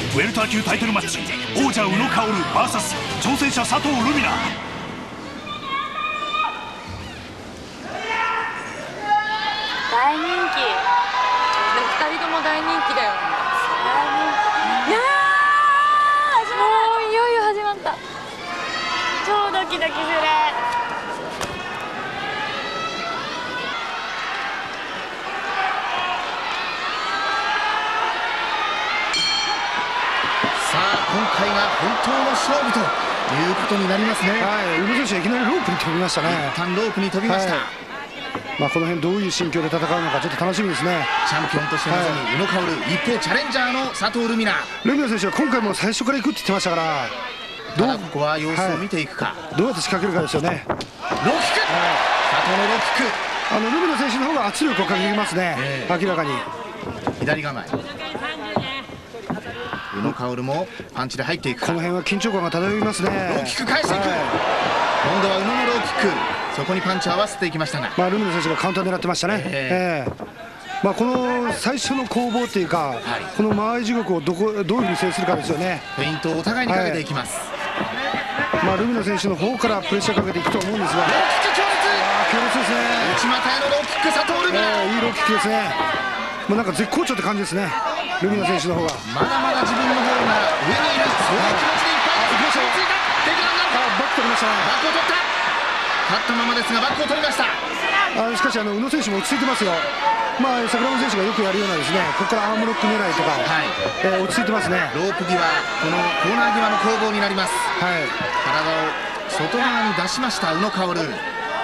ウェルター級タイトルマッチ、王者宇野薫 VS 挑戦者佐藤ルミナ。 大人気。でも2人とも大人気だよ。いやー、もういよいよ始まった。超ドキドキする。 さあ今回が本当の勝負ということになりますね。 はい、宇野選手はいきなりロープに飛びましたね。 一旦ロープに飛びました。 この辺どういう心境で戦うのかちょっと楽しみですね。 チャンピオンとしてまさに宇野薫、一方チャレンジャーの佐藤ルミナ。 ルミナ選手は今回も最初から行くって言ってましたから、 ただここは様子を見ていくか、 どうやって仕掛けるかですよね。 ローキック、佐藤のローキック。 ルミナ選手の方が圧力をかけてきますね、明らかに。 左構え、宇野薫もパンチで入っていく。 この辺は緊張感が漂いますね。 ローキック返していく、今度は宇野のローキック、そこにパンチを合わせていきましたが、 ルミナ選手がカウンター狙ってましたね。この最初の攻防というか、この間合い地獄をどういうふうに制するかですよね。 フェイントをお互いにかけていきます。 ルミナ選手の方からプレッシャーかけていくと思うんですが、 ローキック強烈ですね。 内股へのローキック、佐藤ルミナ、 いいローキックですね。なんか絶好調って感じですね、ルミナ選手の方が。 まだまだ自分の方が上にいる、そういう気持ちでいっぱいです。追いついた、テイクダウンなるか。 バック取りましたね。 バックを取った、勝ったままですがバックを取りました。 しかし宇野選手も落ち着いてますよ。桜本選手がよくやるようなですね、ここからアームロック狙いとか、落ち着いてますね。 ロープ際、このコーナー際の攻防になります。体を外側に出しました宇野薫。 ル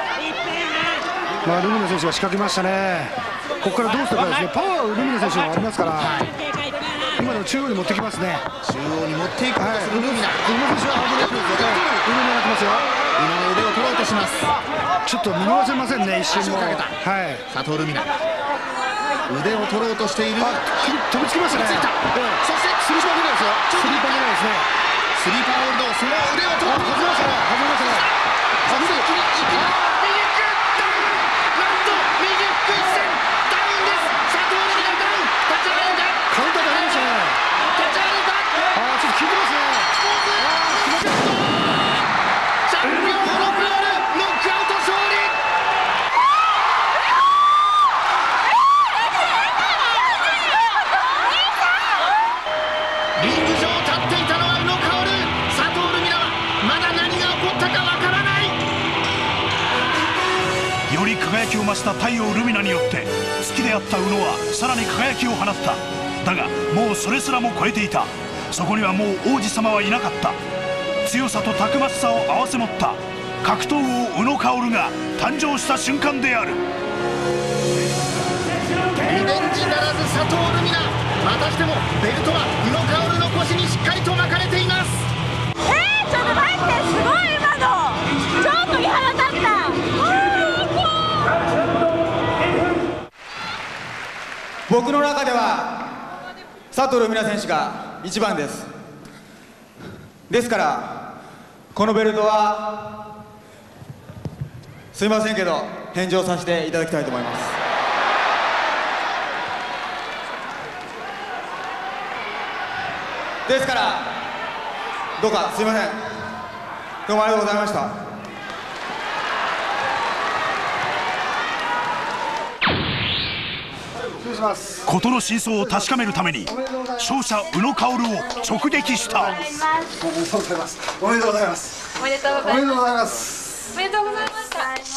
ミナ選手が仕掛けましたね。ここからどうするかですね。パワーはルミナ選手もありますから、今の中央に持ってきますね。 中央に持っていこうとするルミナ。 宇野選手はアームロックですよね。宇野狙ってますよ。 宇野の腕を取ろうとします。 ちょっと見逃せませんね、一瞬も。 佐藤ルミナ、腕を取ろうとしている。 飛びつきましたね。 そしてスリーパー狙いですよ。スリーパー狙いですね。 スリーパーホールド、その腕を取ろうと外れましたね。外れましたね。 そして一気に右フックダウン、なんと右フック一戦ダウンです。佐藤ルミナダウン、立ち上がるか、 カウンターで入りましたね。 立ち上がるか、 ちょっと効いてますね。 チャンピオン宇野薫、ノックアウト勝利。リング上立っていたのは宇野薫、佐藤ルミナはまだ何が起こったかわからない。 より輝きを増した太陽ルミナによって好きであった宇野はさらに輝きを放った。だがもうそれすらも超えていた。そこにはもう王子様はいなかった。強さとたくましさを併せ持った格闘王宇野薫が誕生した瞬間である。 リベンジならず佐藤ルミナ、またしてもベルトは宇野薫の腰にしっかりと巻かれています。 ちょっと待って、すごい今の超鳥肌立った。 僕の中では佐藤ルミナ選手が一番です。ですからこのベルトはすいませんけど返上させていただきたいと思います。ですからどうかすいません、どうもありがとうございました。 事の真相を確かめるために勝者宇野薫を直撃した。 おめでとうございます。おめでとうございます。 おめでとうございます。 おめでとうございます。 おめでとうございました。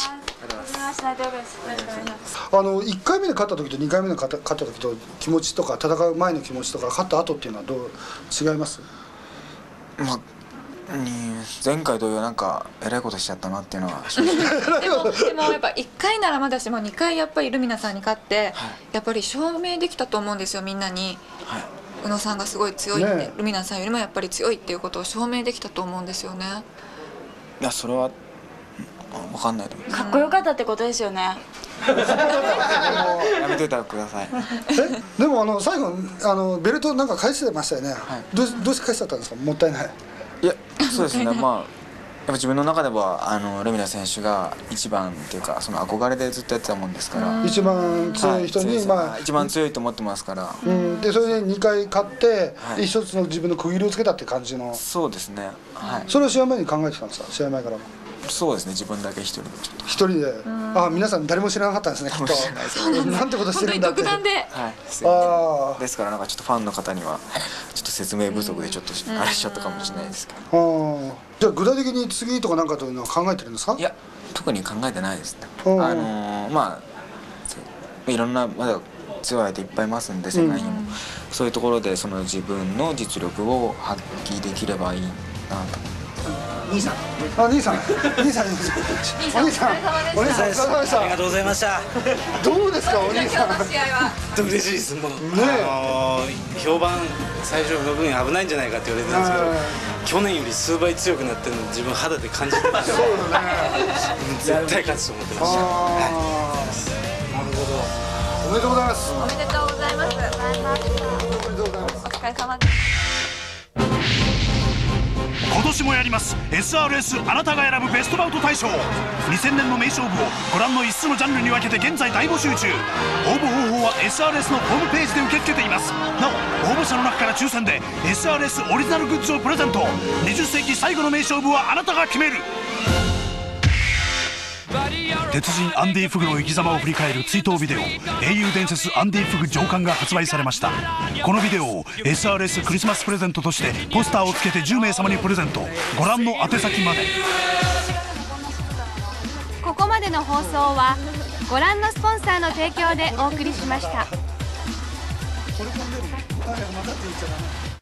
1回目で勝った時と2回目で勝った時と気持ちとか戦う前の気持ちとか勝った後っていうのはどう違います？ 前回同様なんかえらいことしちゃったなっていうのはでもやっぱ1回ならまだしも2回やっぱりルミナさんに勝って、やっぱり証明できたと思うんですよ、みんなに。宇野さんがすごい強いって、ルミナさんよりもやっぱり強いっていうことを証明できたと思うんですよね。 いやそれは分かんないと思う。 かっこよかったってことですよね。 やめといてください。 でも最後ベルトなんか返してましたよね。どうして返しちゃったんですか？もったいない。 いやそうですね、 ぱ自分の中ではルミナ選手が一番っていうか、その憧れでずっとやってたもんですから、 一番強い人に、 一番強いと思ってますから、 でそれで2回勝って、 はい、 一つの自分の区切りをつけたって感じの。 そうですね、はい、 それを試合前に考えてたんですか、試合前からも。 そうですね、自分だけ一人でちょっと一人で、皆さん誰も知らなかったんですね、きっと。なんてことしてるんだって。 独断で、 はい、ですからなんかちょっとファンの方にはちょっと説明不足でちょっとあれしちゃったかもしれないですけど。 じゃあ具体的に次とかなんかというのは考えてるんですか？ いや、特に考えてないですね。まあいろんなまだ強い相手いっぱいいますんで、世界にも、そういうところでその自分の実力を発揮できればいいなと。 兄さん、お兄さん、お疲れ様でした。 ありがとうございました。 どうですか、お兄さん。 嬉しいです。もう評判最初の分危ないんじゃないかって言われてたんですけど、去年より数倍強くなってるの自分肌で感じてました。そうだね。絶対勝つと思ってました。なるほど。おめでとうございます。 おめでとうございます。お疲れ様です。 今年もやります SRS あなたが選ぶベストバウト大賞。2000年の名勝負をご覧の5つのジャンルに分けて現在大募集中。応募方法は SRS のホームページで受け付けています。なお応募者の中から抽選で SRS オリジナルグッズをプレゼント。20世紀最後の名勝負はあなたが決める。鉄人アンディ・フグの生き様を振り返る追悼ビデオ「英雄伝説アンディ・フグ上巻」が発売されました。このビデオを SRS クリスマスプレゼントとしてポスターをつけて10名様にプレゼント。ご覧の宛先まで。 ここまでの放送はご覧のスポンサーの提供でお送りしました。